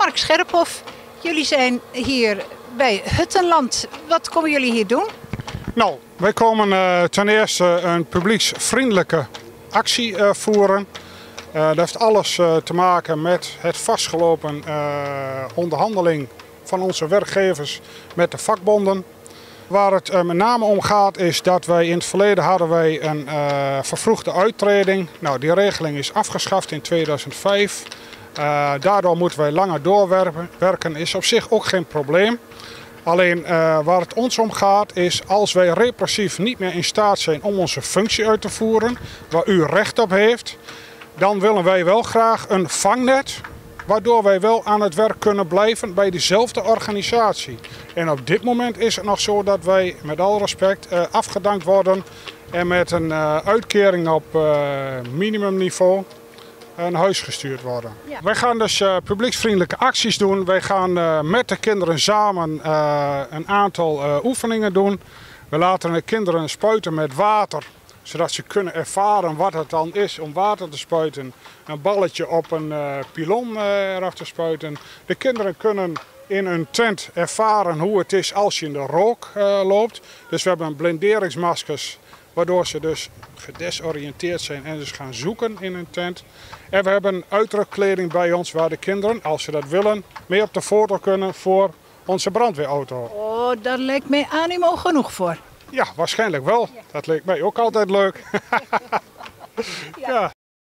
Mark Scherphoff, jullie zijn hier bij Huttenland. Wat komen jullie hier doen? Nou, wij komen ten eerste een publieksvriendelijke actie voeren. Dat heeft alles te maken met het vastgelopen onderhandeling van onze werkgevers met de vakbonden. Waar het met name om gaat is dat wij in het verleden hadden wij een vervroegde uittreding. Nou, die regeling is afgeschaft in 2005. Daardoor moeten wij langer doorwerken, is op zich ook geen probleem. Alleen waar het ons om gaat is als wij repressief niet meer in staat zijn om onze functie uit te voeren, waar u recht op heeft, dan willen wij wel graag een vangnet, waardoor wij wel aan het werk kunnen blijven bij dezelfde organisatie. En op dit moment is het nog zo dat wij met alle respect afgedankt worden en met een uitkering op minimumniveau naar huis gestuurd worden. Ja. Wij gaan dus publieksvriendelijke acties doen. Wij gaan met de kinderen samen een aantal oefeningen doen. We laten de kinderen spuiten met water, zodat ze kunnen ervaren wat het dan is om water te spuiten. Een balletje op een pilon eraf te spuiten. De kinderen kunnen in een tent ervaren hoe het is als je in de rook loopt. Dus we hebben blinderingsmaskers, waardoor ze dus gedesoriënteerd zijn en dus gaan zoeken in een tent. En we hebben uitrukkleding bij ons waar de kinderen, als ze dat willen, mee op de foto kunnen voor onze brandweerauto. Oh, daar lijkt mij animo genoeg voor. Ja, waarschijnlijk wel. Dat leek mij ook altijd leuk. Ja.